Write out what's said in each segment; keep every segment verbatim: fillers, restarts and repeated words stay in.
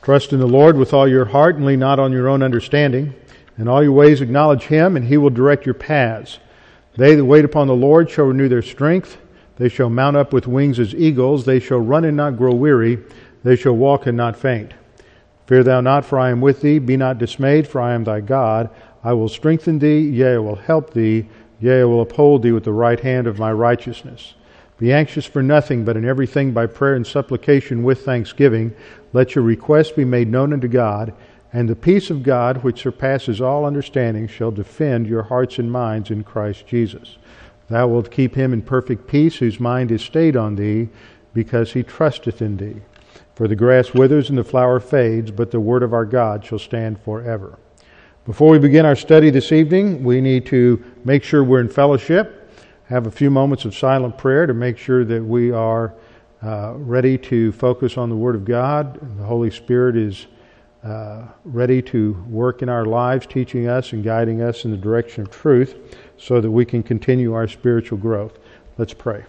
Trust in the Lord with all your heart and lean not on your own understanding. In all your ways acknowledge Him, and He will direct your paths. They that wait upon the Lord shall renew their strength. They shall mount up with wings as eagles. They shall run and not grow weary. They shall walk and not faint. Fear thou not, for I am with thee. Be not dismayed, for I am thy God. I will strengthen thee, yea, I will help thee. Yea, I will uphold thee with the right hand of my righteousness. Be anxious for nothing, but in everything by prayer and supplication with thanksgiving, let your requests be made known unto God, and the peace of God, which surpasses all understanding, shall defend your hearts and minds in Christ Jesus. Thou wilt keep him in perfect peace, whose mind is stayed on thee, because he trusteth in thee. For the grass withers and the flower fades, but the word of our God shall stand forever. Before we begin our study this evening, we need to make sure we're in fellowship, have a few moments of silent prayer to make sure that we are uh, ready to focus on the Word of God. The Holy Spirit is uh, ready to work in our lives, teaching us and guiding us in the direction of truth so that we can continue our spiritual growth. Let's pray.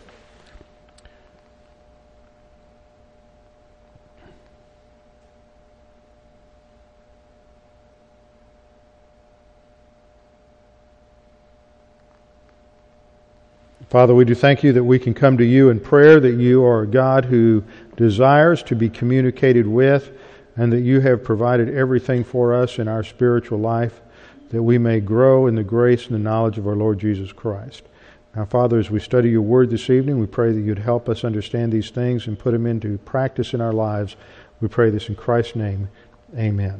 Father, we do thank you that we can come to you in prayer, that you are a God who desires to be communicated with, and that you have provided everything for us in our spiritual life, that we may grow in the grace and the knowledge of our Lord Jesus Christ. Now, Father, as we study your word this evening, we pray that you'd help us understand these things and put them into practice in our lives. We pray this in Christ's name. Amen.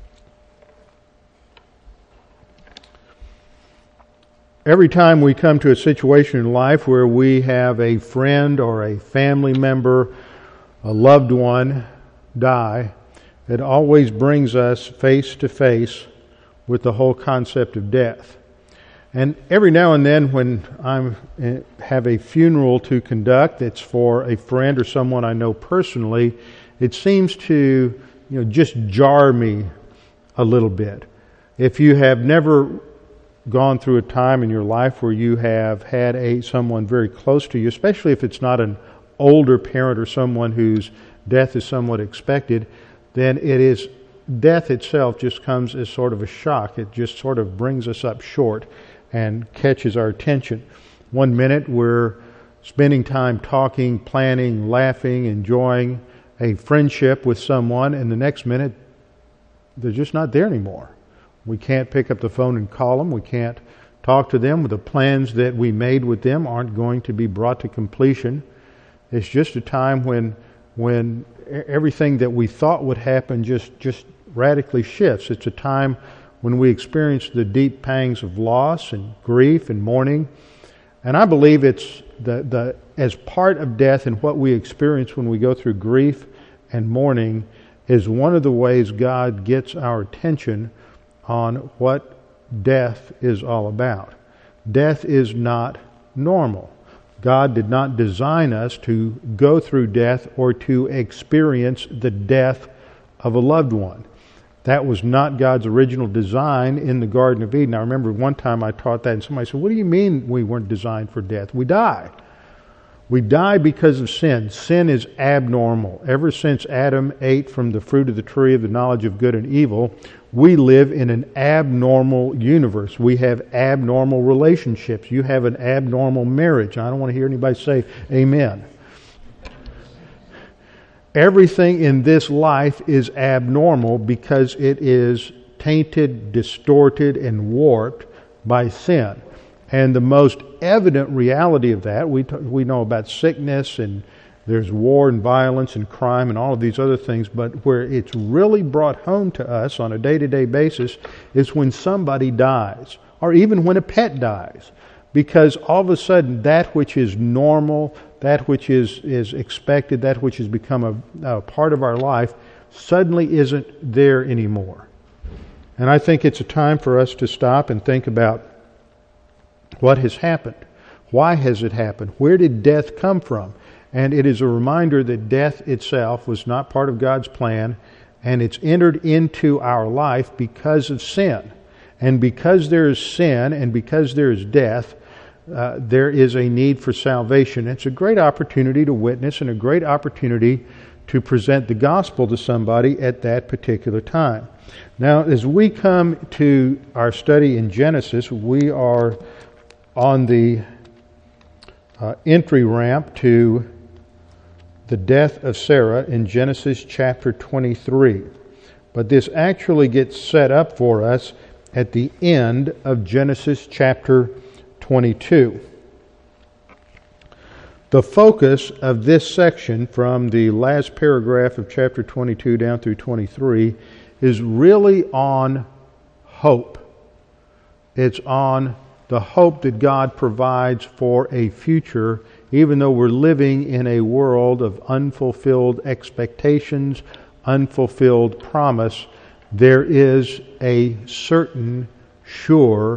Every time we come to a situation in life where we have a friend or a family member, a loved one die, it always brings us face to face with the whole concept of death. And every now and then when I have a funeral to conduct that's for a friend or someone I know personally, it seems to, you know, just jar me a little bit. If you have never gone through a time in your life where you have had a someone very close to you, especially if it's not an older parent or someone whose death is somewhat expected, then it is death itself just comes as sort of a shock. It just sort of brings us up short and catches our attention. One minute we're spending time talking, planning, laughing, enjoying a friendship with someone, and the next minute they're just not there anymore. We can't pick up the phone and call them. We can't talk to them. The plans that we made with them aren't going to be brought to completion. It's just a time when when everything that we thought would happen just, just radically shifts. It's a time when we experience the deep pangs of loss and grief and mourning. And I believe it's the, the as part of death and what we experience when we go through grief and mourning is one of the ways God gets our attention on what death is all about. Death is not normal. God did not design us to go through death or to experience the death of a loved one. That was not God's original design in the Garden of Eden. I remember one time I taught that and somebody said, "What do you mean we weren't designed for death? We die. We die because of sin. Sin is abnormal. Ever since Adam ate from the fruit of the tree of the knowledge of good and evil, we live in an abnormal universe. We have abnormal relationships. You have an abnormal marriage." I don't want to hear anybody say amen. Everything in this life is abnormal because it is tainted, distorted, and warped by sin. And the most evident reality of that, we t- we know about sickness and there's war and violence and crime and all of these other things, but where it's really brought home to us on a day-to-day basis is when somebody dies, or even when a pet dies. Because all of a sudden that which is normal, that which is, is expected, that which has become a, a part of our life, suddenly isn't there anymore. And I think it's a time for us to stop and think about what has happened. Why has it happened? Where did death come from? And it is a reminder that death itself was not part of God's plan, and it's entered into our life because of sin. And because there is sin and because there is death, uh, there is a need for salvation. It's a great opportunity to witness and a great opportunity to present the gospel to somebody at that particular time. Now, as we come to our study in Genesis, we are on the uh, entry ramp to the death of Sarah in Genesis chapter twenty-three. But this actually gets set up for us at the end of Genesis chapter twenty-two. The focus of this section from the last paragraph of chapter twenty-two down through twenty-three is really on hope. It's on the hope that God provides for a future, even though we're living in a world of unfulfilled expectations, unfulfilled promise. There is a certain sure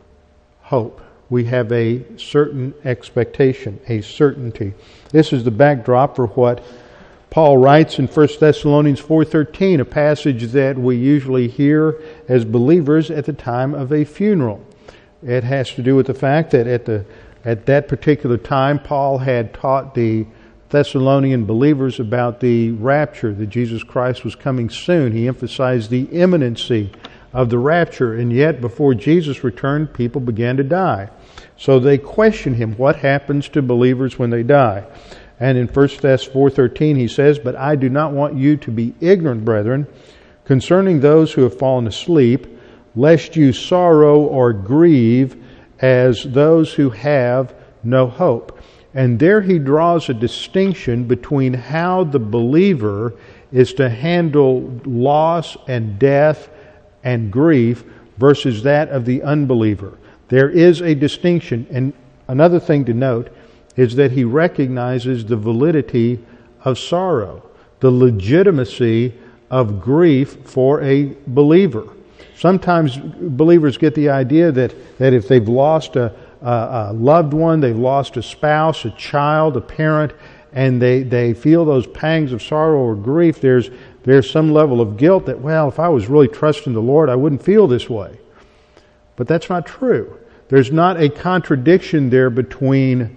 hope. We have a certain expectation, a certainty. This is the backdrop for what Paul writes in First Thessalonians four thirteen, a passage that we usually hear as believers at the time of a funeral. It has to do with the fact that at the at that particular time, Paul had taught the Thessalonian believers about the rapture, that Jesus Christ was coming soon. He emphasized the imminency of the rapture, and yet before Jesus returned, people began to die. So they question him, what happens to believers when they die? And in First Thess four thirteen he says, "But I do not want you to be ignorant, brethren, concerning those who have fallen asleep, lest you sorrow or grieve as those who have no hope." And there he draws a distinction between how the believer is to handle loss and death and grief versus that of the unbeliever. There is a distinction. And another thing to note is that he recognizes the validity of sorrow, the legitimacy of grief for a believer. Sometimes believers get the idea that, that if they've lost a, a, a loved one, they've lost a spouse, a child, a parent, and they, they feel those pangs of sorrow or grief, there's, there's some level of guilt that, well, if I was really trusting the Lord, I wouldn't feel this way. But that's not true. There's not a contradiction there between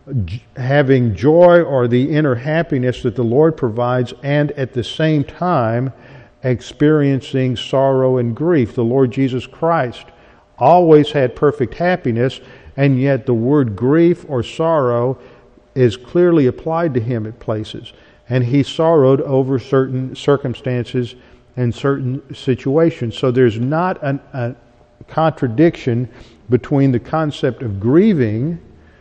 having joy or the inner happiness that the Lord provides and at the same time experiencing sorrow and grief. The Lord Jesus Christ always had perfect happiness, and yet the word grief or sorrow is clearly applied to him at places. And he sorrowed over certain circumstances and certain situations. So there's not an, a contradiction between the concept of grieving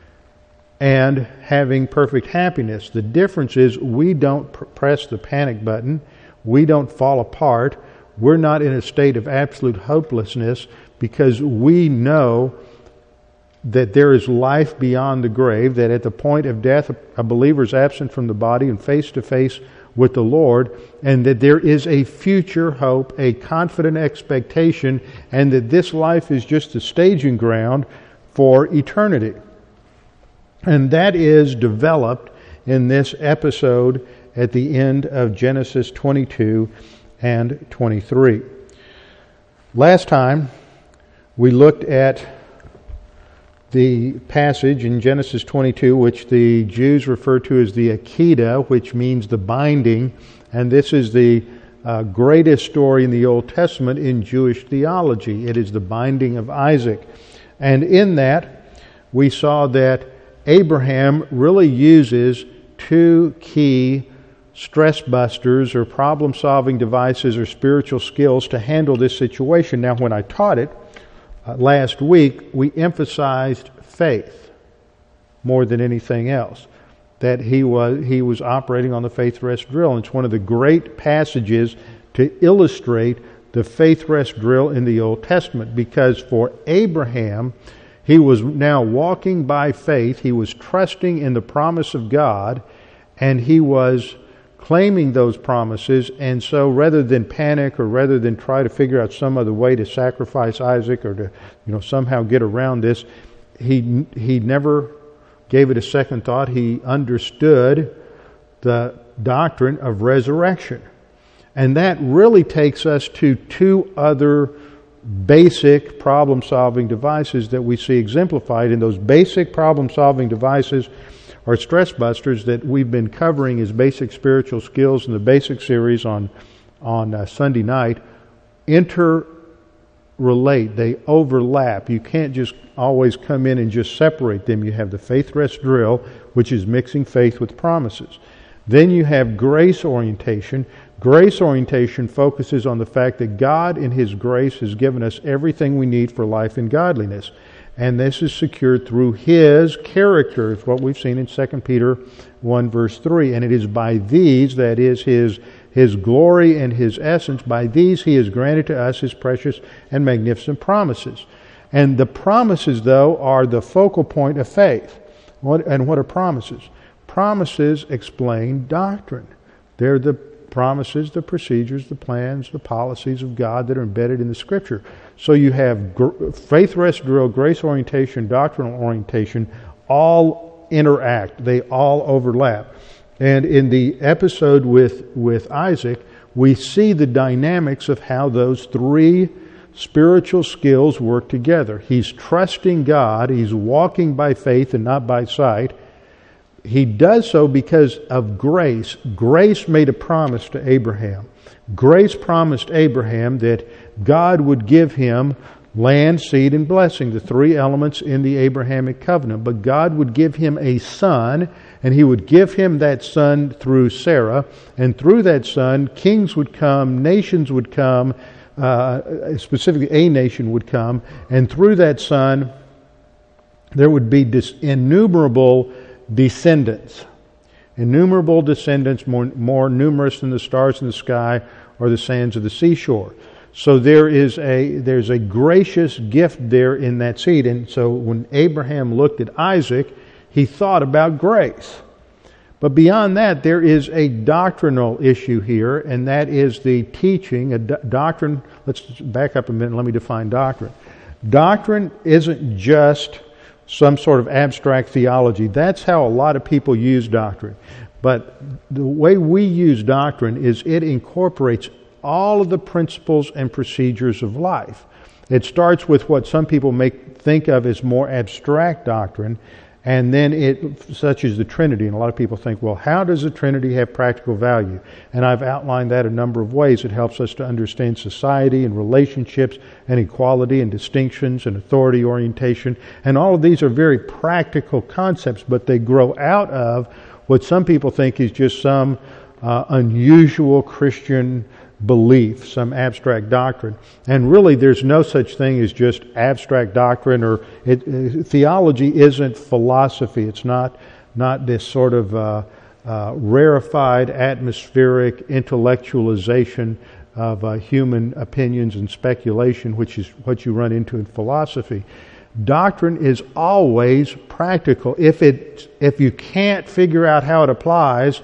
and having perfect happiness. The difference is we don't pr- press the panic button. We don't fall apart. We're not in a state of absolute hopelessness because we know that there is life beyond the grave, that at the point of death a believer is absent from the body and face to face with the Lord, and that there is a future hope, a confident expectation, and that this life is just a staging ground for eternity. And that is developed in this episode at the end of Genesis twenty-two and twenty-three. Last time we looked at the passage in Genesis twenty-two, which the Jews refer to as the Akedah, which means the binding, and this is the uh, greatest story in the Old Testament in Jewish theology. It is the binding of Isaac. And in that, we saw that Abraham really uses two key stress busters or problem-solving devices or spiritual skills to handle this situation. Now, when I taught it uh, last week, we emphasized faith more than anything else. That he was he was operating on the faith rest drill. And it's one of the great passages to illustrate the faith rest drill in the Old Testament, because for Abraham, he was now walking by faith. He was trusting in the promise of God, and he was claiming those promises. And so rather than panic or rather than try to figure out some other way to sacrifice Isaac or to, you know, somehow get around this, he he never gave it a second thought. He understood the doctrine of resurrection. And that really takes us to two other basic problem-solving devices that we see exemplified. And those basic problem-solving devices or stress busters that we've been covering as basic spiritual skills in the basic series on on uh, Sunday night interrelate. They overlap. You can't just always come in and just separate them. You have the faith rest drill, which is mixing faith with promises. Then you have grace orientation. Grace orientation focuses on the fact that God in His grace has given us everything we need for life and godliness. And this is secured through His character. It's what we've seen in Second Peter one verse three. And it is by these, that is His, His glory and His essence, by these He has granted to us His precious and magnificent promises. And the promises, though, are the focal point of faith. What, and what are promises? Promises explain doctrine. They're the promises, the procedures, the plans, the policies of God that are embedded in the Scripture. So you have gr- faith rest drill, grace orientation, doctrinal orientation, all interact. They all overlap. And in the episode with, with Isaac, we see the dynamics of how those three spiritual skills work together. He's trusting God. He's walking by faith and not by sight. He does so because of grace. Grace made a promise to Abraham. Grace promised Abraham that God would give him land, seed, and blessing, the three elements in the Abrahamic covenant. But God would give him a son, and He would give him that son through Sarah. And through that son, kings would come, nations would come, uh, specifically a nation would come. And through that son, there would be dis- innumerable descendants. Innumerable descendants, more, more numerous than the stars in the sky or the sands of the seashore. So there is a there's a gracious gift there in that seed. And so when Abraham looked at Isaac, he thought about grace. But beyond that, there is a doctrinal issue here, and that is the teaching, a do- doctrine. Let's back up a minute and let me define doctrine. Doctrine isn't just some sort of abstract theology. That's how a lot of people use doctrine. But the way we use doctrine is it incorporates all of the principles and procedures of life. It starts with what some people make think of as more abstract doctrine, and then it, such as the Trinity. And a lot of people think, well, how does the Trinity have practical value? And I've outlined that a number of ways. It helps us to understand society and relationships and equality and distinctions and authority orientation. And all of these are very practical concepts, but they grow out of what some people think is just some uh, unusual Christian belief, some abstract doctrine. And really there's no such thing as just abstract doctrine, or it, uh, theology isn't philosophy. It's not not this sort of uh, uh, rarefied, atmospheric intellectualization of uh, human opinions and speculation, which is what you run into in philosophy. Doctrine is always practical. If it if you can't figure out how it applies,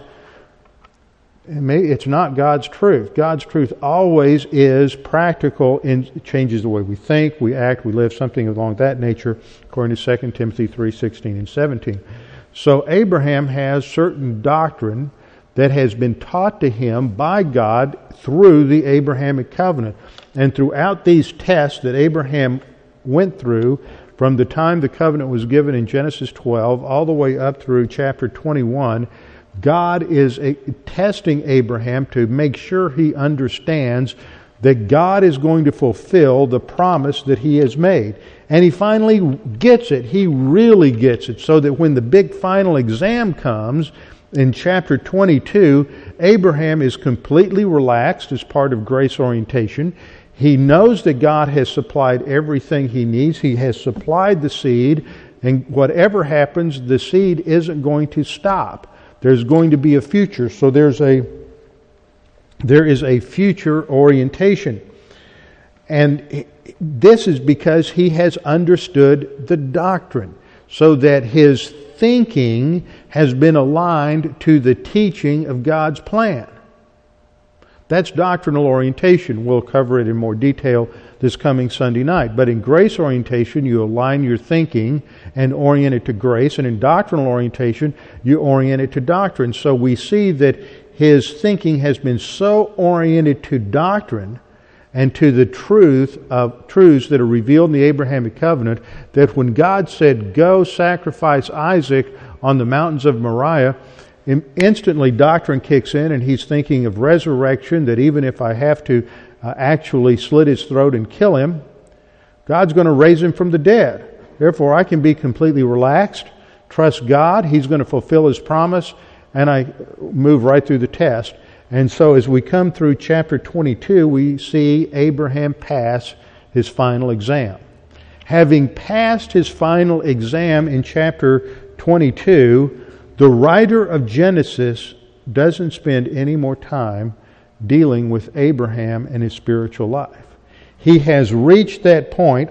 it's not God's truth. God's truth always is practical and changes the way we think, we act, we live, something along that nature, according to Second Timothy three sixteen and seventeen. So Abraham has certain doctrine that has been taught to him by God through the Abrahamic covenant. And throughout these tests that Abraham went through, from the time the covenant was given in Genesis twelve all the way up through chapter twenty-one, God is a, testing Abraham to make sure he understands that God is going to fulfill the promise that He has made. And he finally gets it. He really gets it, so that when the big final exam comes in chapter twenty-two, Abraham is completely relaxed as part of grace orientation. He knows that God has supplied everything he needs. He has supplied the seed, and whatever happens, the seed isn't going to stop. There's going to be a future. So there's a there is a future orientation. And this is because he has understood the doctrine, so that his thinking has been aligned to the teaching of God's plan. That's doctrinal orientation. We'll cover it in more detail this coming Sunday night. But in grace orientation, you align your thinking and orient it to grace. And in doctrinal orientation, you orient it to doctrine. So we see that his thinking has been so oriented to doctrine and to the truth of truths that are revealed in the Abrahamic covenant, that when God said, "Go sacrifice Isaac on the mountains of Moriah, instantly doctrine kicks in, and he's thinking of resurrection, that even if I have to uh, actually slit his throat and kill him, God's going to raise him from the dead. Therefore, I can be completely relaxed, trust God, He's going to fulfill His promise, and I move right through the test. And so as we come through chapter twenty-two, we see Abraham pass his final exam. Having passed his final exam in chapter twenty-two, the writer of Genesis doesn't spend any more time dealing with Abraham and his spiritual life. He has reached that point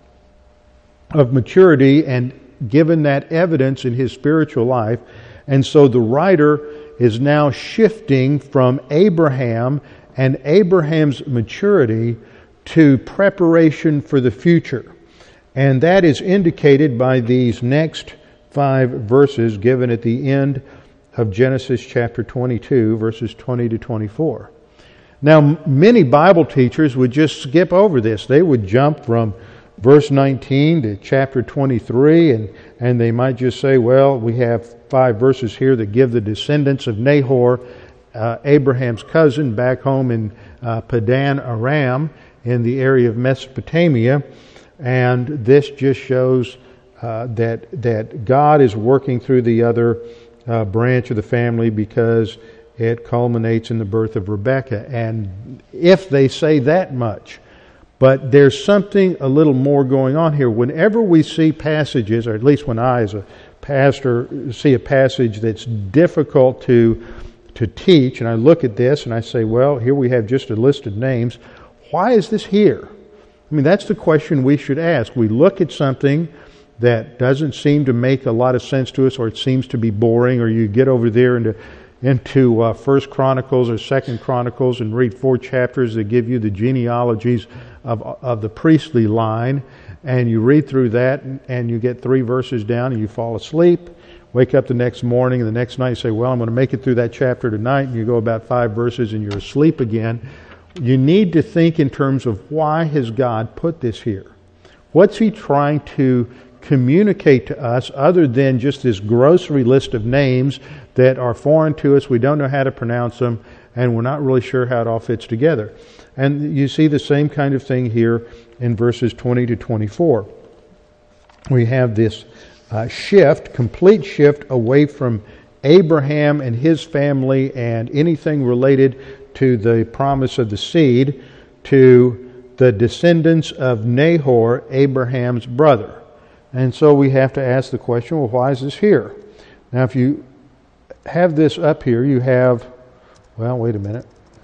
of maturity and given that evidence in his spiritual life, and so the writer is now shifting from Abraham and Abraham's maturity to preparation for the future. And that is indicated by these next five verses given at the end of Genesis chapter twenty-two, verses twenty to twenty-four. Now, many Bible teachers would just skip over this. They would jump from verse nineteen to chapter twenty-three, and, and they might just say, well, we have five verses here that give the descendants of Nahor, uh, Abraham's cousin, back home in uh, Padan Aram in the area of Mesopotamia. And this just shows uh, that that God is working through the other uh, branch of the family, because it culminates in the birth of Rebekah. And if they say that much, but there's something a little more going on here. Whenever we see passages, or at least when I as a pastor see a passage that's difficult to to teach, and I look at this and I say, well, here we have just a list of names. Why is this here? I mean, that's the question we should ask. We look at something that doesn't seem to make a lot of sense to us, or it seems to be boring, or you get over there into into uh, First Chronicles or Second Chronicles and read four chapters that give you the genealogies of of the priestly line, and you read through that, and, and you get three verses down, and you fall asleep. Wake up the next morning, and the next night you say, well, I'm going to make it through that chapter tonight, and you go about five verses, and you're asleep again. You need to think in terms of, why has God put this here? What's He trying to communicate to us, other than just this grocery list of names that are foreign to us, we don't know how to pronounce them, and we're not really sure how it all fits together. And you see the same kind of thing here in verses twenty to twenty-four. We have this uh, shift, complete shift away from Abraham and his family and anything related to the promise of the seed, to the descendants of Nahor, Abraham's brother. And so we have to ask the question, well, why is this here? Now, if you have this up here, you have, well, wait a minute.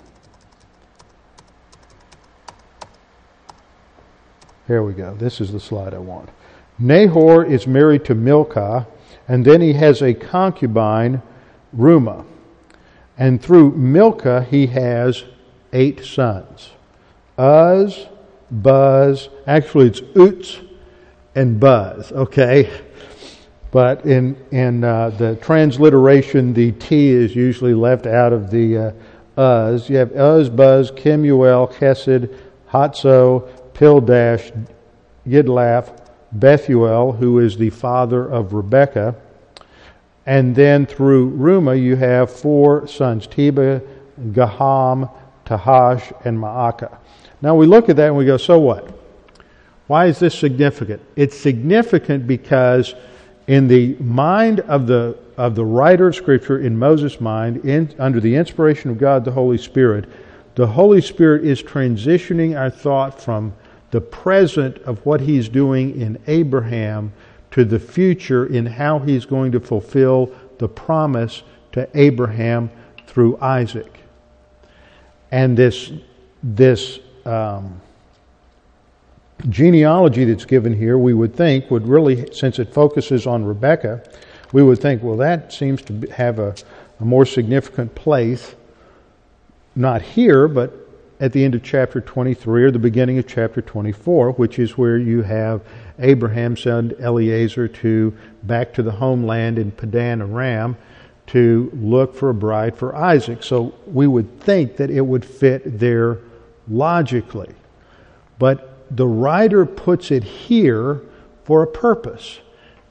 There we go. This is the slide I want. Nahor is married to Milcah, and then he has a concubine, Reumah. And through Milcah, he has eight sons. Uz, Buz, actually it's Uts and Buz, okay? But in in uh, the transliteration, the T is usually left out of the uh, Uz. You have Uz, Buz, Kemuel, Chesed, Hatzo, Pildash, Yidlaf, Bethuel, who is the father of Rebekah. And then through Reumah, you have four sons, Teba, Gaham, Tahash, and Maacah. Now we look at that and we go, so what? Why is this significant? It's significant because in the mind of the of the writer of Scripture, in Moses' mind, in, under the inspiration of God the Holy Spirit, the Holy Spirit is transitioning our thought from the present of what He's doing in Abraham to the future in how He's going to fulfill the promise to Abraham through Isaac. And this this um, genealogy that's given here, we would think, would really, since it focuses on Rebekah, we would think, well, that seems to have a, a more significant place, not here, but at the end of chapter twenty-three or the beginning of chapter twenty-four, which is where you have Abraham send Eliezer to back to the homeland in Padan Aram to look for a bride for Isaac. So we would think that it would fit there logically. But the writer puts it here for a purpose.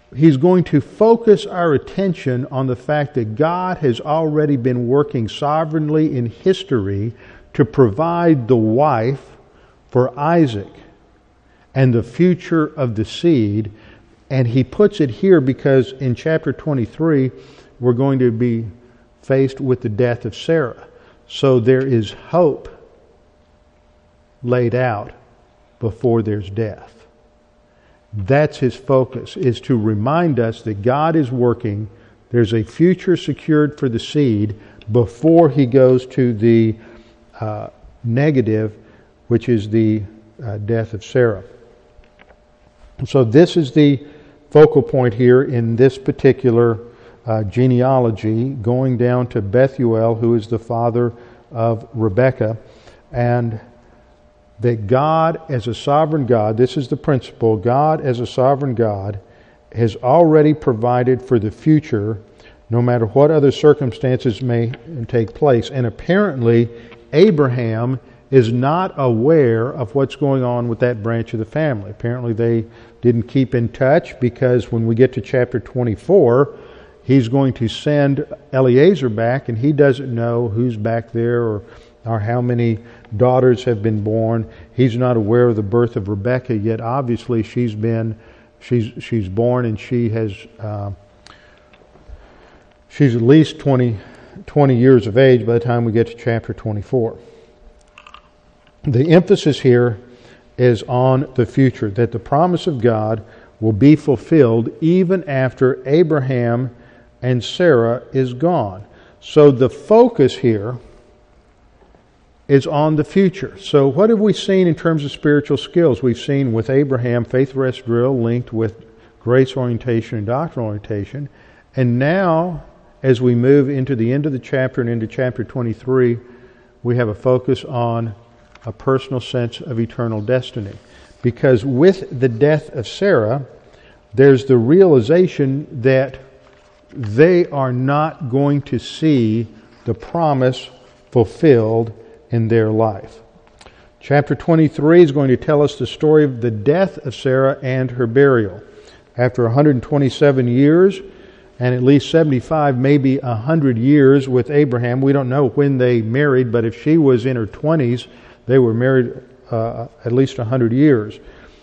he's going to focus our attention on the fact that God has already been working sovereignly in history to provide the wife for Isaac and the future of the seed. And he puts it here because in chapter twenty-three, we're going to be faced with the death of Sarah. So there is hope laid out before there's death. That's his focus, is to remind us that God is working. There's a future secured for the seed before he goes to the uh, negative, which is the uh, death of Sarah. So this is the focal point here in this particular uh, genealogy, going down to Bethuel, who is the father of Rebekah, and that God as a sovereign God, this is the principle, God as a sovereign God has already provided for the future, no matter what other circumstances may take place. And apparently, Abraham is not aware of what's going on with that branch of the family. Apparently they didn't keep in touch, because when we get to chapter twenty-four, he's going to send Eliezer back, and he doesn't know who's back there or, or how many daughters have been born. He's not aware of the birth of Rebekah, yet obviously she's been, she's she's born, and she has, uh, she's at least twenty, twenty years of age by the time we get to chapter twenty-four. The emphasis here is on the future, that the promise of God will be fulfilled even after Abraham and Sarah is gone. So the focus here is on the future. So what have we seen in terms of spiritual skills? We've seen with Abraham, faith rest drill linked with grace orientation and doctrinal orientation. And now, as we move into the end of the chapter and into chapter twenty-three, we have a focus on a personal sense of eternal destiny. Because with the death of Sarah, there's the realization that they are not going to see the promise fulfilled in their life. Chapter twenty-three is going to tell us the story of the death of Sarah and her burial. After one hundred twenty-seven years, and at least seventy-five, maybe one hundred years with Abraham, we don't know when they married, but if she was in her twenties, they were married uh, at least one hundred years.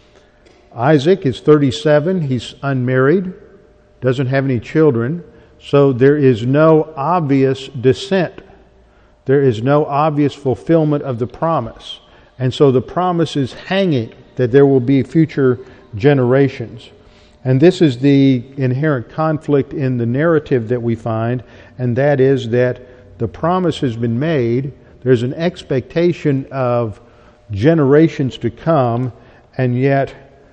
Isaac is thirty-seven. He's unmarried, doesn't have any children, so there is no obvious descent. There is no obvious fulfillment of the promise. And so the promise is hanging that there will be future generations. And this is the inherent conflict in the narrative that we find, and that is that the promise has been made. There's an expectation of generations to come, and yet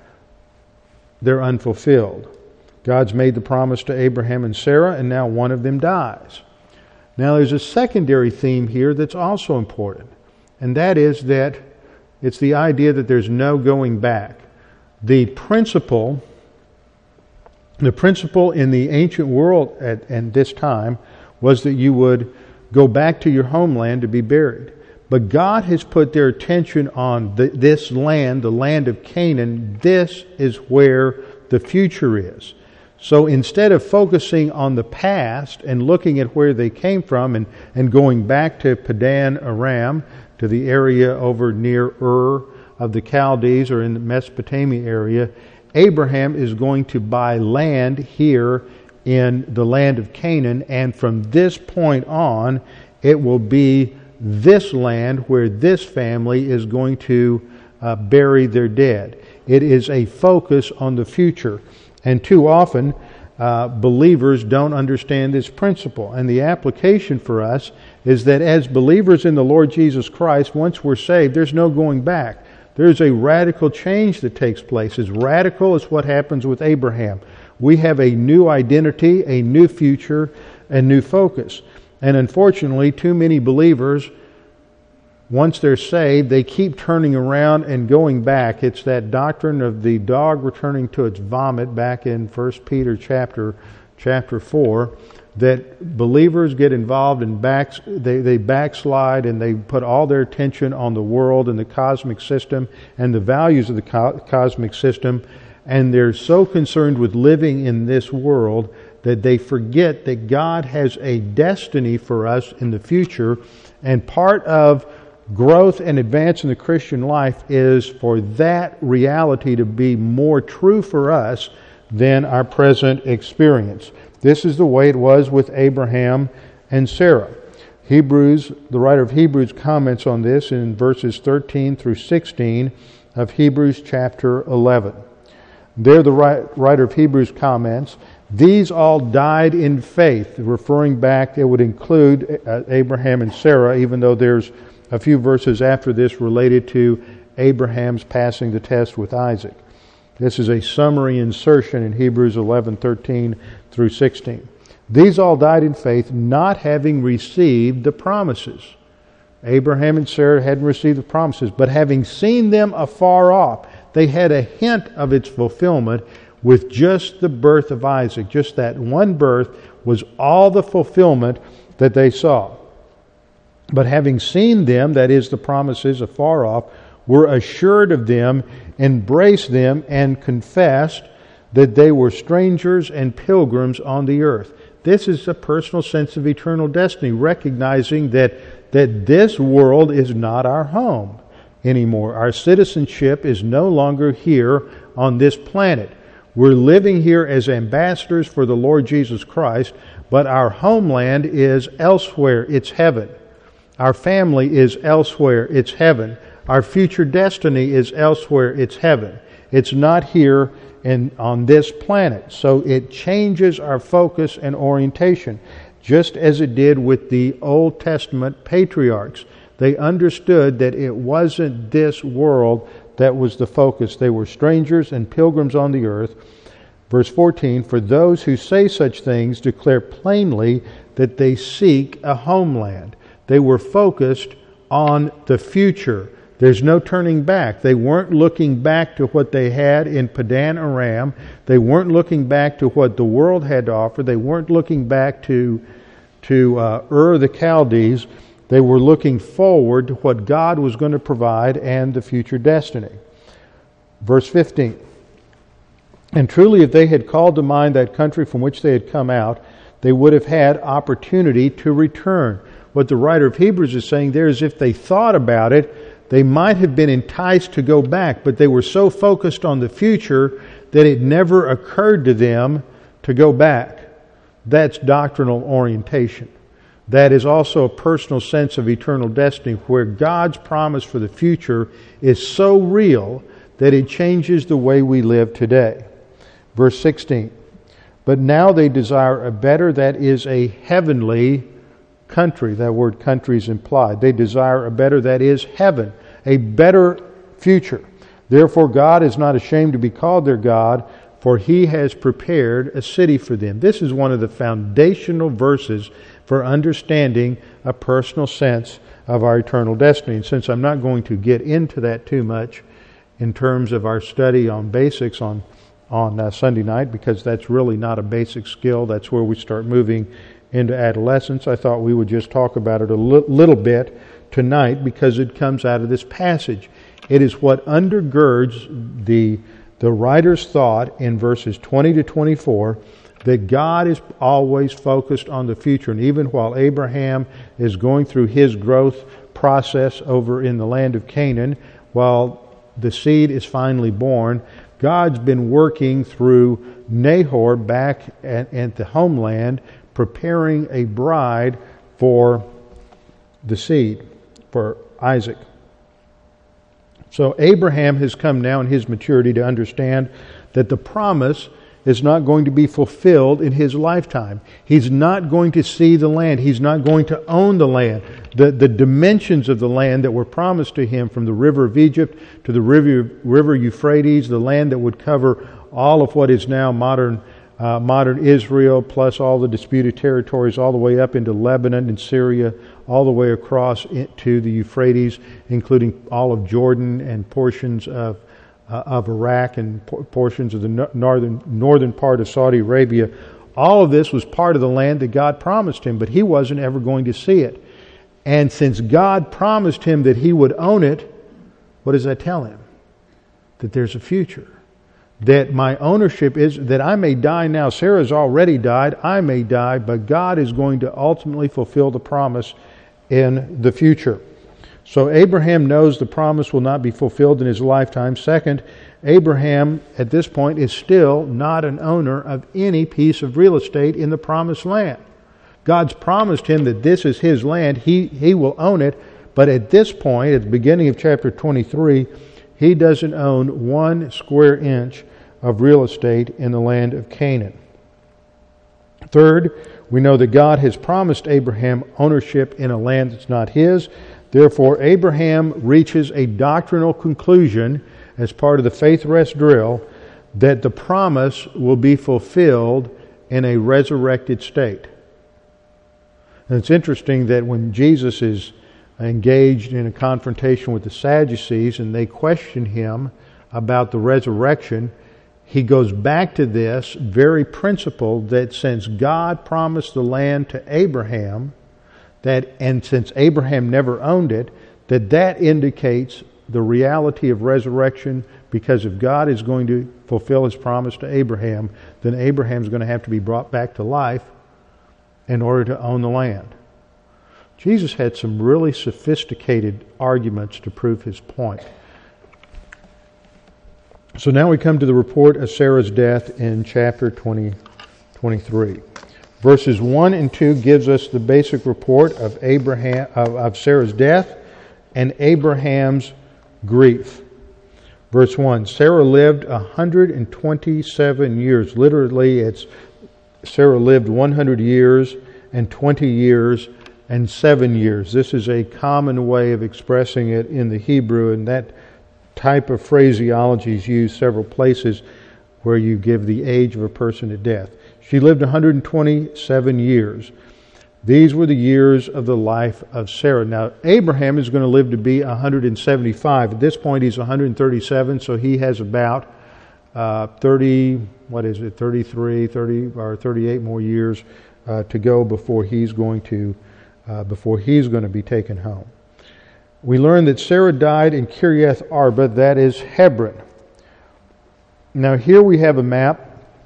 they're unfulfilled. God's made the promise to Abraham and Sarah, and now one of them dies. Now there's a secondary theme here that's also important, and that is that it's the idea that there's no going back. The principle, the principle in the ancient world at, at this time was that you would go back to your homeland to be buried. But God has put their attention on the, this land, the land of Canaan. This is where the future is. So instead of focusing on the past and looking at where they came from and, and going back to Padan Aram, to the area over near Ur of the Chaldees or in the Mesopotamia area, Abraham is going to buy land here in the land of Canaan, and from this point on, it will be this land where this family is going to uh, bury their dead. It is a focus on the future. And too often, uh, believers don't understand this principle. And the application for us is that as believers in the Lord Jesus Christ, once we're saved, there's no going back. There's a radical change that takes place. As radical as what happens with Abraham. We have a new identity, a new future, a new focus. And unfortunately, too many believers, once they're saved, they keep turning around and going back. It's that doctrine of the dog returning to its vomit back in First Peter chapter chapter four, that believers get involved in backs, they, they backslide and they put all their attention on the world and the cosmic system and the values of the co- cosmic system, and they're so concerned with living in this world that they forget that God has a destiny for us in the future, and part of growth and advance in the Christian life is for that reality to be more true for us than our present experience. This is the way it was with Abraham and Sarah. Hebrews, the writer of Hebrews comments on this in verses thirteen through sixteen of Hebrews chapter eleven. There the writer of Hebrews comments, "These all died in faith," referring back, it would include Abraham and Sarah, even though there's a few verses after this related to Abraham's passing the test with Isaac. This is a summary insertion in Hebrews eleven, thirteen through sixteen. "These all died in faith, not having received the promises." Abraham and Sarah hadn't received the promises, but having seen them afar off, they had a hint of its fulfillment with just the birth of Isaac. Just that one birth was all the fulfillment that they saw. But having seen them, that is the promises afar off, were assured of them, embraced them, and confessed that they were strangers and pilgrims on the earth. This is a personal sense of eternal destiny, recognizing that, that this world is not our home anymore. Our citizenship is no longer here on this planet. We're living here as ambassadors for the Lord Jesus Christ, but our homeland is elsewhere. It's heaven. Our family is elsewhere. It's heaven. Our future destiny is elsewhere. It's heaven. It's not here in, on this planet. So it changes our focus and orientation, just as it did with the Old Testament patriarchs. They understood that it wasn't this world that was the focus. They were strangers and pilgrims on the earth. Verse fourteen, "For those who say such things declare plainly that they seek a homeland." They were focused on the future. There's no turning back. They weren't looking back to what they had in Padan Aram. They weren't looking back to what the world had to offer. They weren't looking back to, to uh, Ur the Chaldees. They were looking forward to what God was going to provide and the future destiny. Verse fifteen, "And truly if they had called to mind that country from which they had come out, they would have had opportunity to return." What the writer of Hebrews is saying there is if they thought about it, they might have been enticed to go back, but they were so focused on the future that it never occurred to them to go back. That's doctrinal orientation. That is also a personal sense of eternal destiny, where God's promise for the future is so real that it changes the way we live today. Verse sixteen, "But now they desire a better, that is a heavenly country." That word country is implied. They desire a better, that is heaven, a better future. "Therefore God is not ashamed to be called their God, for He has prepared a city for them." This is one of the foundational verses for understanding a personal sense of our eternal destiny. And since I'm not going to get into that too much in terms of our study on basics on, on uh, Sunday night, because that's really not a basic skill, that's where we start moving into adolescence, I thought we would just talk about it a li- little bit tonight because it comes out of this passage. It is what undergirds the, the writer's thought in verses twenty to twenty-four that God is always focused on the future. And even while Abraham is going through his growth process over in the land of Canaan, while the seed is finally born, God's been working through Nahor back at, at the homeland, preparing a bride for the seed, for Isaac. So Abraham has come now in his maturity to understand that the promise is not going to be fulfilled in his lifetime. He's not going to see the land. He's not going to own the land. The, the dimensions of the land that were promised to him, from the river of Egypt to the river, river Euphrates, the land that would cover all of what is now modern Uh, modern Israel, plus all the disputed territories all the way up into Lebanon and Syria, all the way across to the Euphrates, including all of Jordan and portions of uh, of Iraq and por- portions of the no- northern northern part of Saudi Arabia. All of this was part of the land that God promised him, but he wasn't ever going to see it. And since God promised him that he would own it, what does that tell him? That there's a future. that my ownership is that I may die now. Sarah's already died. I may die, but God is going to ultimately fulfill the promise in the future. So Abraham knows the promise will not be fulfilled in his lifetime. Second, Abraham at this point is still not an owner of any piece of real estate in the promised land. God's promised him that this is his land. He, he will own it. But at this point, at the beginning of chapter twenty-three, he doesn't own one square inch of real estate in the land of Canaan. Third, we know that God has promised Abraham ownership in a land that's not his. Therefore, Abraham reaches a doctrinal conclusion as part of the faith rest drill that the promise will be fulfilled in a resurrected state. And it's interesting that when Jesus is engaged in a confrontation with the Sadducees and they question him about the resurrection, he goes back to this very principle that since God promised the land to Abraham, that and since Abraham never owned it, that that indicates the reality of resurrection, because if God is going to fulfill his promise to Abraham, then Abraham's going to have to be brought back to life in order to own the land. Jesus had some really sophisticated arguments to prove his point. So now we come to the report of Sarah's death in chapter twenty, twenty-three. Verses one and two gives us the basic report of Abraham of, of Sarah's death and Abraham's grief. Verse one, Sarah lived one hundred twenty-seven years. Literally, it's Sarah lived one hundred years and twenty years and seven years. This is a common way of expressing it in the Hebrew, and that type of phraseology is used several places where you give the age of a person at death. She lived one hundred twenty-seven years. These were the years of the life of Sarah. Now, Abraham is going to live to be one hundred seventy-five. At this point, he's one hundred thirty-seven, so he has about uh, thirty, what is it, thirty-three, thirty, or thirty-eight more years uh, to go before he's going to, uh, before he's going to be taken home. We learn that Sarah died in Kiriath Arba, that is Hebron. Now here we have a map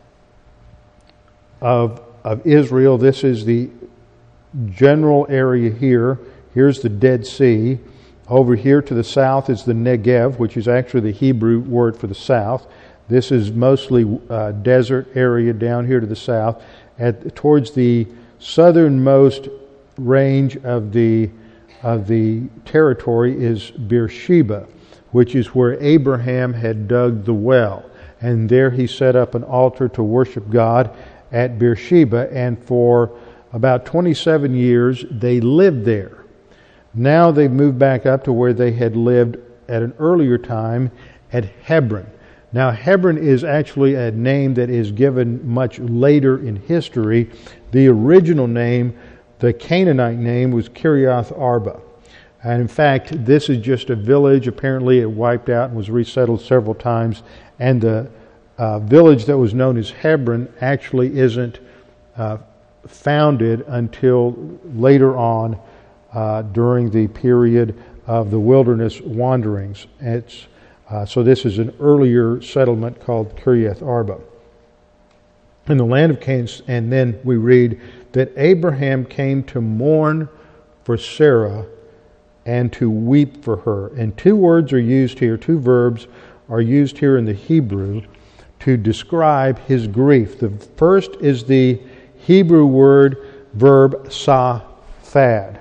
of, of Israel. This is the general area here. Here's the Dead Sea. Over here to the south is the Negev, which is actually the Hebrew word for the south. This is mostly uh, desert area down here to the south. At towards the southernmost range of the of the territory is Beersheba, which is where Abraham had dug the well. And there he set up an altar to worship God at Beersheba, and for about twenty-seven years they lived there. Now they've moved back up to where they had lived at an earlier time at Hebron. Now Hebron is actually a name that is given much later in history. The original name, the Canaanite name, was Kiriath Arba. And in fact, this is just a village. Apparently it wiped out and was resettled several times. And the uh, village that was known as Hebron actually isn't uh, founded until later on uh, during the period of the wilderness wanderings. It's, uh, so this is an earlier settlement called Kiriath Arba. In the land of Canaan, and then we read that Abraham came to mourn for Sarah and to weep for her. And two words are used here, two verbs are used here in the Hebrew to describe his grief. The first is the Hebrew word, verb safad.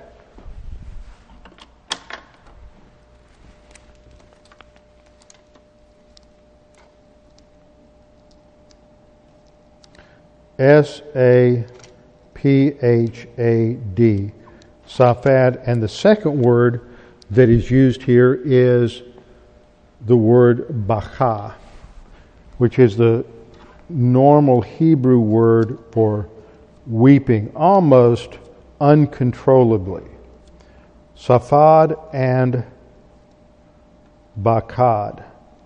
S A P H A D. Safad. And the second word that is used here is the word baka, which is the normal Hebrew word for weeping, almost uncontrollably. Safad and bakad.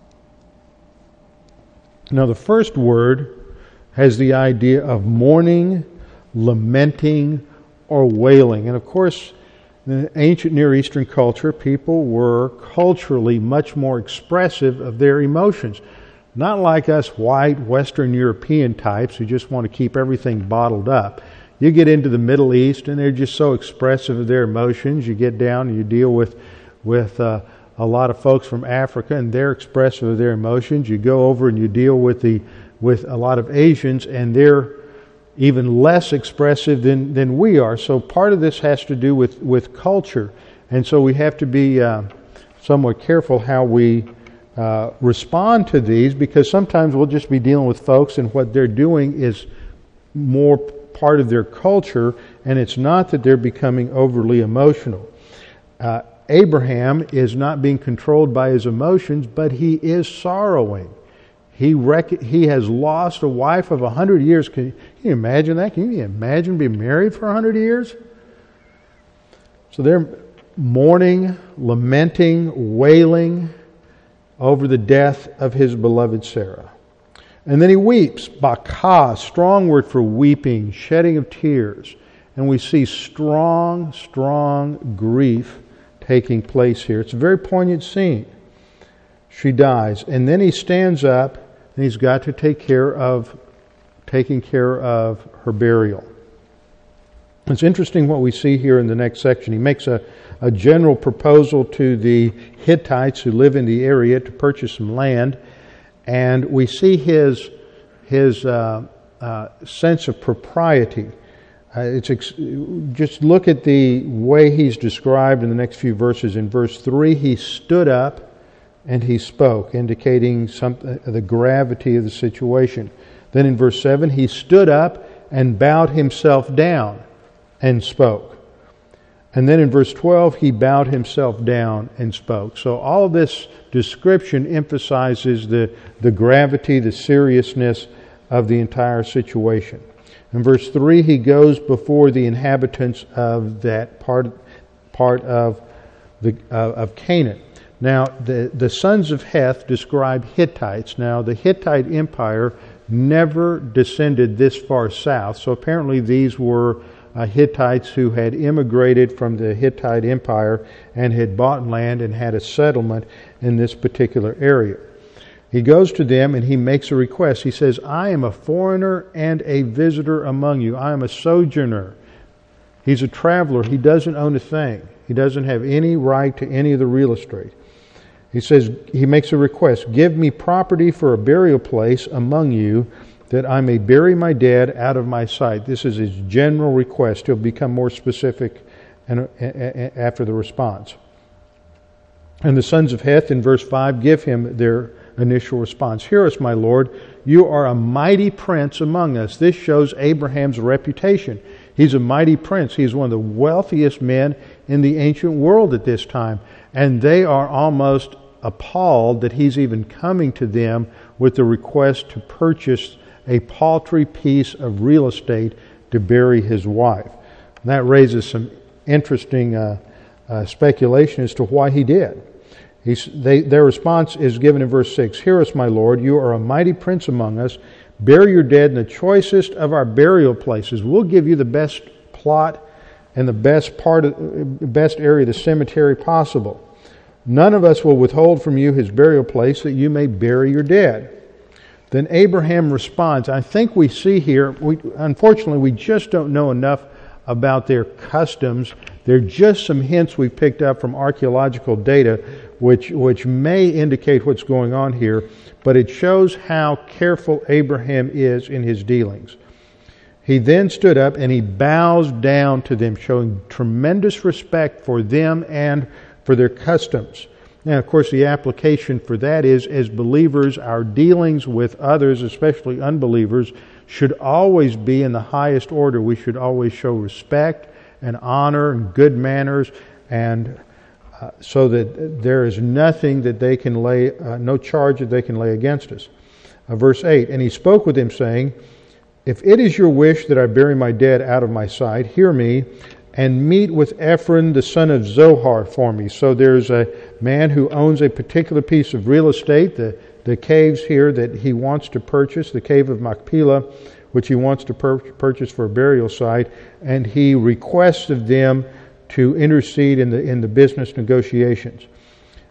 Now the first word has the idea of mourning, lamenting, or wailing. And of course, in the ancient Near Eastern culture, people were culturally much more expressive of their emotions. Not like us white Western European types who just want to keep everything bottled up. You get into the Middle East and they're just so expressive of their emotions. You get down and you deal with with uh, a lot of folks from Africa and they're expressive of their emotions. You go over and you deal with the with a lot of Asians and they're even less expressive than, than we are. So part of this has to do with, with culture. And so we have to be uh, somewhat careful how we uh, respond to these, because sometimes we'll just be dealing with folks and what they're doing is more part of their culture, and it's not that they're becoming overly emotional. Uh, Abraham is not being controlled by his emotions, but he is sorrowing. He rec- he has lost a wife of a hundred years. Can you, can you imagine that? Can you imagine being married for a hundred years? So they're mourning, lamenting, wailing over the death of his beloved Sarah. And then he weeps. Bakah, strong word for weeping, shedding of tears. And we see strong, strong grief taking place here. It's a very poignant scene. She dies. And then he stands up and he's got to take care of taking care of her burial. It's interesting what we see here in the next section. He makes a, a general proposal to the Hittites who live in the area to purchase some land. And we see his his uh, uh, sense of propriety. Uh, it's ex- just look at the way he's described in the next few verses. In verse three, he stood up and he spoke, indicating some, uh, the gravity of the situation. Then in verse seven, he stood up and bowed himself down and spoke. And then in verse twelve, he bowed himself down and spoke. So all of this description emphasizes the, the gravity, the seriousness of the entire situation. In verse three, he goes before the inhabitants of that part, part of, the, uh, of Canaan. Now, the, the sons of Heth describe Hittites. Now, the Hittite Empire never descended this far south, so apparently these were uh, Hittites who had immigrated from the Hittite Empire and had bought land and had a settlement in this particular area. He goes to them and he makes a request. He says, I am a foreigner and a visitor among you. I am a sojourner. He's a traveler. He doesn't own a thing. He doesn't have any right to any of the real estate. He says, he makes a request, give me property for a burial place among you, that I may bury my dead out of my sight. This is his general request. He'll become more specific after the response. And the sons of Heth in verse five give him their initial response. Hear us, my Lord. You are a mighty prince among us. This shows Abraham's reputation. He's a mighty prince. He's one of the wealthiest men in the ancient world at this time. And they are almost appalled that he's even coming to them with the request to purchase a paltry piece of real estate to bury his wife. And that raises some interesting uh, uh, speculation as to why he did. He's, they, their response is given in verse six. Hear us, my Lord, you are a mighty prince among us. Bury your dead in the choicest of our burial places. We'll give you the best plot and the best part of, best area of the cemetery possible. None of us will withhold from you his burial place, that you may bury your dead. Then Abraham responds. I think we see here, we, unfortunately, we just don't know enough about their customs. There are just some hints we've picked up from archaeological data which, which may indicate what's going on here, but it shows how careful Abraham is in his dealings. He then stood up and he bows down to them, showing tremendous respect for them and for their customs. Now, of course, the application for that is, as believers, our dealings with others, especially unbelievers, should always be in the highest order. We should always show respect and honor and good manners, and uh, so that there is nothing that they can lay, uh, no charge that they can lay against us. Uh, verse eight, and he spoke with them, saying, if it is your wish that I bury my dead out of my sight, hear me, and meet with Ephron the son of Zohar for me. So there's a man who owns a particular piece of real estate, the, the caves here that he wants to purchase, the cave of Machpelah, which he wants to pur- purchase for a burial site, and he requests of them to intercede in the in the business negotiations.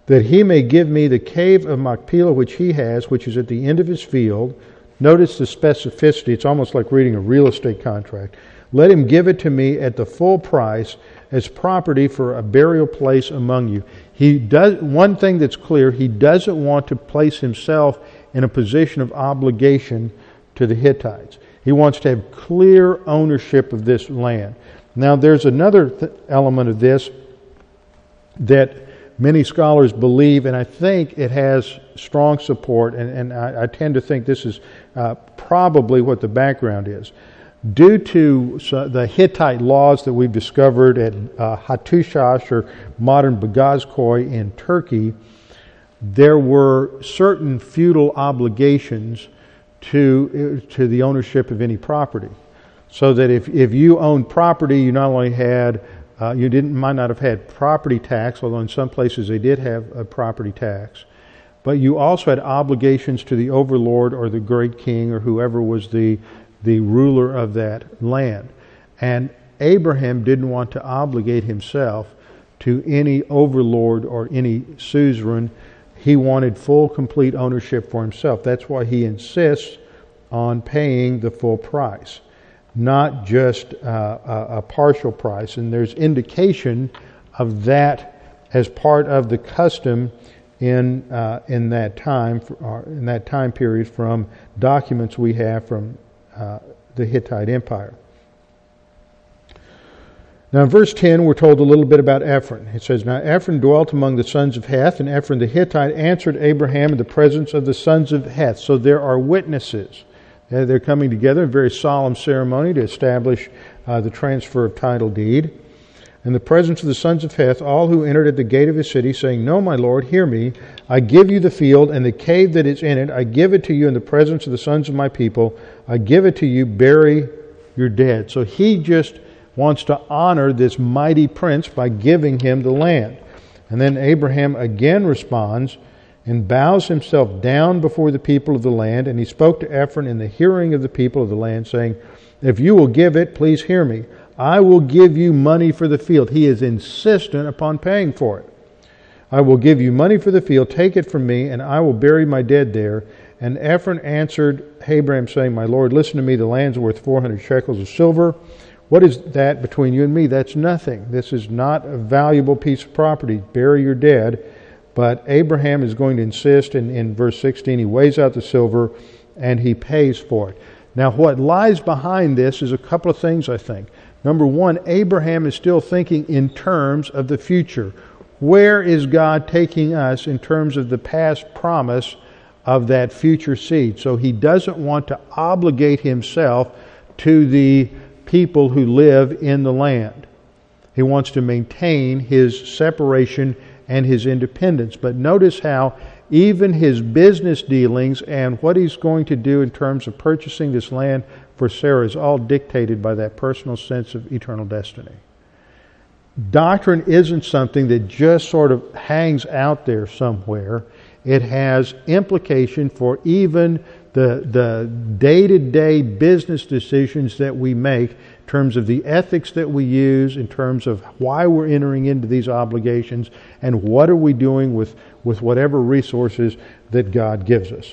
that he may give me the cave of Machpelah which he has, which is at the end of his field. Notice the specificity. It's almost like reading a real estate contract. Let him give it to me at the full price as property for a burial place among you. He does one thing that's clear, he doesn't want to place himself in a position of obligation to the Hittites. He wants to have clear ownership of this land. Now there's another th- element of this that many scholars believe, and I think it has strong support, and, and I, I tend to think this is uh, probably what the background is. Due to the Hittite laws that we've discovered at uh, Hattushash, or modern Bagazkoy in Turkey, there were certain feudal obligations to to the ownership of any property. So that if, if you owned property, you not only had, uh, you didn't might not have had property tax, although in some places they did have a property tax, but you also had obligations to the overlord or the great king or whoever was the the ruler of that land. And Abraham didn't want to obligate himself to any overlord or any suzerain. He wanted full, complete ownership for himself. That's why he insists on paying the full price, not just uh, a, a partial price. And there's indication of that as part of the custom in uh, in that time, or in that time period, from documents we have from Uh, the Hittite Empire. Now in verse ten we're told a little bit about Ephron. It says, Now Ephron dwelt among the sons of Heth, and Ephron the Hittite answered Abraham in the presence of the sons of Heth. So there are witnesses. Uh, they're coming together in a very solemn ceremony to establish uh, the transfer of title deed. In the presence of the sons of Heth, all who entered at the gate of his city, saying, No, my lord, hear me. I give you the field and the cave that is in it. I give it to you in the presence of the sons of my people. I give it to you. Bury your dead. So he just wants to honor this mighty prince by giving him the land. And then Abraham again responds and bows himself down before the people of the land. And he spoke to Ephron in the hearing of the people of the land, saying, If you will give it, please hear me. I will give you money for the field. He is insistent upon paying for it. I will give you money for the field. Take it from me, and I will bury my dead there. And Ephron answered Abraham, saying, My lord, listen to me. The land's worth four hundred shekels of silver. What is that between you and me? That's nothing. This is not a valuable piece of property. Bury your dead. But Abraham is going to insist, and in verse sixteen, he weighs out the silver, and he pays for it. Now, what lies behind this is a couple of things, I think. Number one, Abraham is still thinking in terms of the future. Where is God taking us in terms of the past promise of that future seed? So he doesn't want to obligate himself to the people who live in the land. He wants to maintain his separation and his independence. But notice how even his business dealings and what he's going to do in terms of purchasing this land for Sarah is all dictated by that personal sense of eternal destiny. Doctrine isn't something that just sort of hangs out there somewhere. It has implication for even the, the day-to-day business decisions that we make in terms of the ethics that we use, in terms of why we're entering into these obligations, and what are we doing with, with whatever resources that God gives us.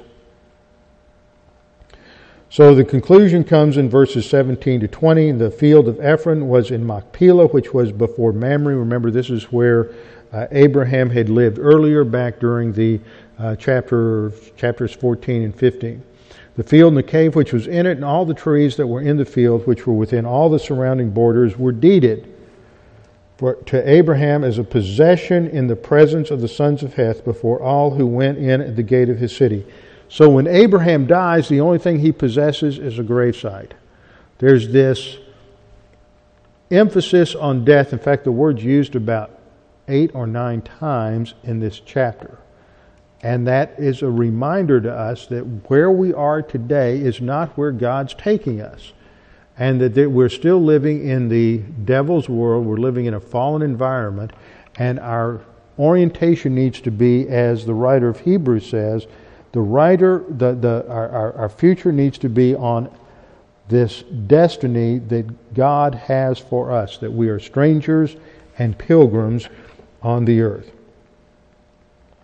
So the conclusion comes in verses seventeen to twenty. The field of Ephron was in Machpelah, which was before Mamre. Remember, this is where uh, Abraham had lived earlier, back during the uh, chapter chapters fourteen and fifteen. The field and the cave which was in it, and all the trees that were in the field, which were within all the surrounding borders, were deeded for, to Abraham as a possession in the presence of the sons of Heth before all who went in at the gate of his city. So when Abraham dies, the only thing he possesses is a gravesite. There's this emphasis on death. In fact, the word's used about eight or nine times in this chapter. And that is a reminder to us that where we are today is not where God's taking us. And that we're still living in the devil's world. We're living in a fallen environment. And our orientation needs to be, as the writer of Hebrews says, The writer, the, the, our, our, our future needs to be on this destiny that God has for us, that we are strangers and pilgrims on the earth.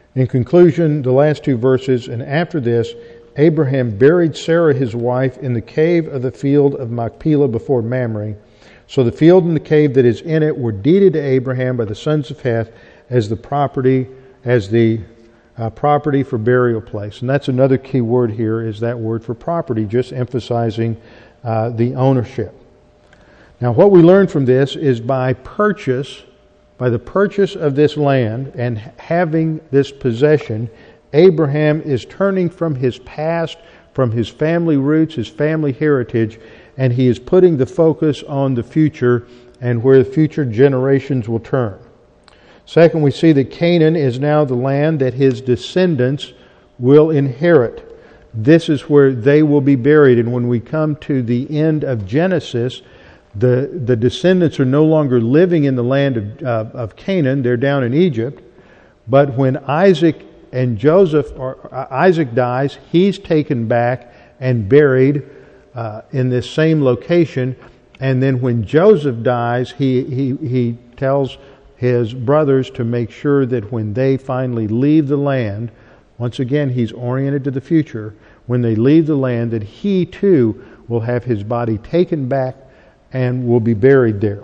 In conclusion, the last two verses, and after this, Abraham buried Sarah his wife in the cave of the field of Machpelah before Mamre. So the field and the cave that is in it were deeded to Abraham by the sons of Heth as the property, as the uh, property for burial place. And that's another key word here, is that word for property, just emphasizing uh, the ownership. Now, what we learn from this is by purchase, by the purchase of this land and having this possession, Abraham is turning from his past, from his family roots, his family heritage, and he is putting the focus on the future and where the future generations will turn. Second, we see that Canaan is now the land that his descendants will inherit. This is where they will be buried. And when we come to the end of Genesis, the, the descendants are no longer living in the land of, uh, of Canaan. They're down in Egypt. But when Isaac and Joseph, or uh, Isaac dies, he's taken back and buried uh, in this same location. And then when Joseph dies, he, he, he tells his brothers to make sure that when they finally leave the land, once again he's oriented to the future, when they leave the land, that he too will have his body taken back and will be buried there.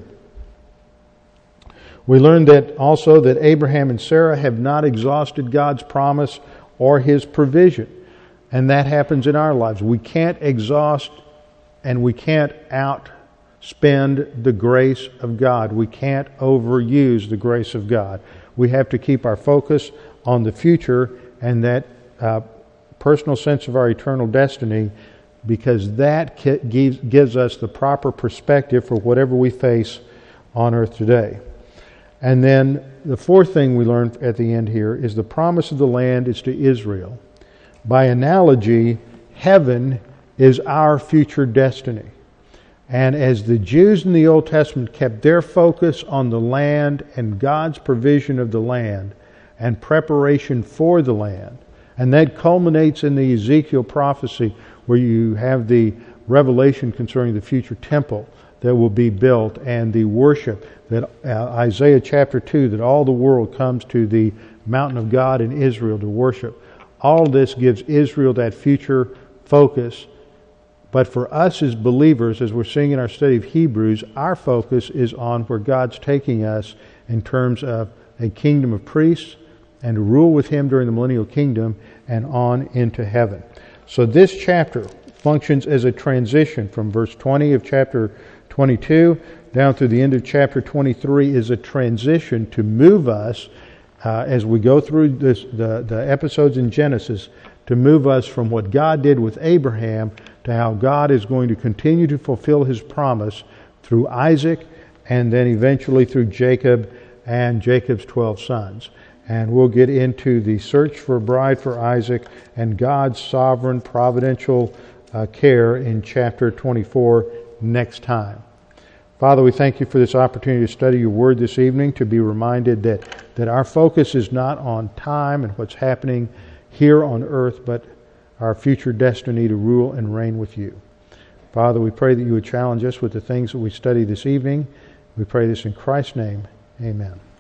We learned that also that Abraham and Sarah have not exhausted God's promise or His provision. And that happens in our lives. We can't exhaust and we can't outspend the grace of God. We can't overuse the grace of God. We have to keep our focus on the future and that uh, personal sense of our eternal destiny, because that gives, gives us the proper perspective for whatever we face on earth today. And then the fourth thing we learn at the end here is the promise of the land is to Israel. By analogy, heaven is our future destiny. And as the Jews in the Old Testament kept their focus on the land and God's provision of the land and preparation for the land, and that culminates in the Ezekiel prophecy where you have the revelation concerning the future temple that will be built and the worship that uh, Isaiah chapter two, that all the world comes to the mountain of God in Israel to worship. All this gives Israel that future focus. But for us as believers, as we're seeing in our study of Hebrews, our focus is on where God's taking us in terms of a kingdom of priests and to rule with Him during the millennial kingdom and on into heaven. So this chapter functions as a transition from verse twenty of chapter twenty-two down through the end of chapter twenty-three is a transition to move us uh, as we go through this, the, the episodes in Genesis, to move us from what God did with Abraham to how God is going to continue to fulfill His promise through Isaac and then eventually through Jacob and Jacob's twelve sons. And we'll get into the search for a bride for Isaac and God's sovereign providential uh, care in chapter twenty-four next time. Father, we thank You for this opportunity to study Your Word this evening, to be reminded that, that our focus is not on time and what's happening here on earth, but our future destiny to rule and reign with You. Father, we pray that You would challenge us with the things that we study this evening. We pray this in Christ's name. Amen.